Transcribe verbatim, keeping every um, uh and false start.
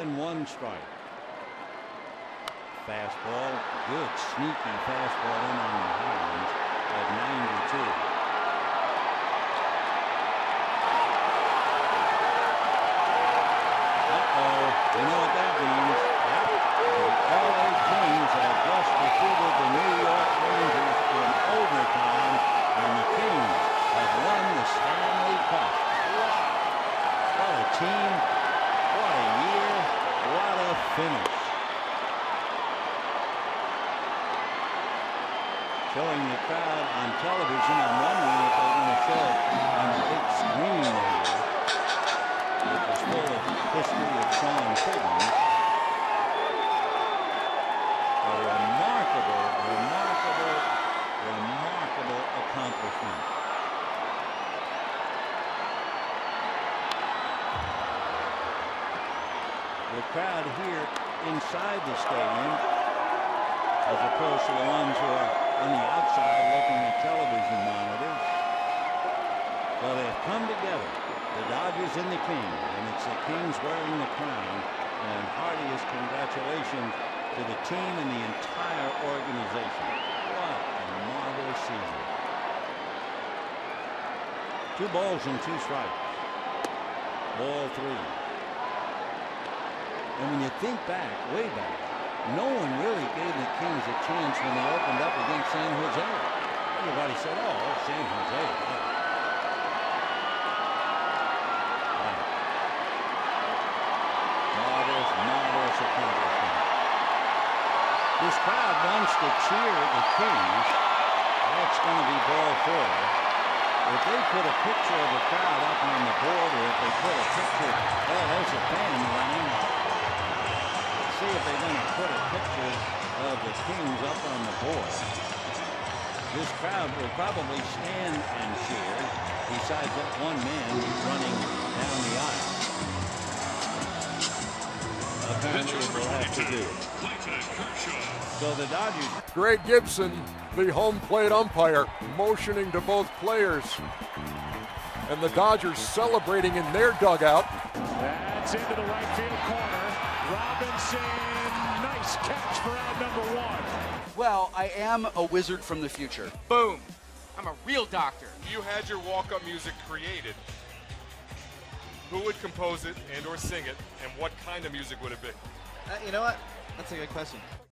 and one strike. Fastball, good sneaky fastball in on the hands at ninety-two. Uh-oh, you know what that means? Yep. The L A Kings have just defeated the New York Rangers in overtime, and the Kings have won the Stanley Cup. Wow. What a team, what a year, what a finish. Showing the crowd on television. I'm wondering if they're going to show it on the big screen there, which is full of history of Sean Higgins. A remarkable, remarkable, remarkable accomplishment. The crowd here inside the stadium, as opposed to the ones who are on the outside looking at television monitors. So they've come together, the Dodgers and the Kings, and it's the Kings wearing the crown. And heartiest congratulations to the team and the entire organization. What a marvelous season. Two balls and two strikes. Ball three. And when you think back, way back, no one really gave the Kings a chance when they opened up against San Jose. Everybody said, oh, San Jose. Yeah. Wow. Marvelous, marvelous accomplishment. This crowd wants to cheer the Kings. That's going to be ball four. If they put a picture of the crowd up on the board, or if they put a picture, oh, there's a fan running. See if they're going to put a picture of the Kings up on the board. This crowd will probably stand and cheer, besides that one man who's running down the aisle. Apparently it will have to do. So the Dodgers. Greg Gibson, the home plate umpire, motioning to both players. And the Dodgers celebrating in their dugout. That's into the right field corner. Robinson, nice catch for out number one. Well, I am a wizard from the future. Boom. I'm a real doctor. If you had your walk-up music created, who would compose it and or sing it, and what kind of music would it be? Uh, you know what? That's a good question.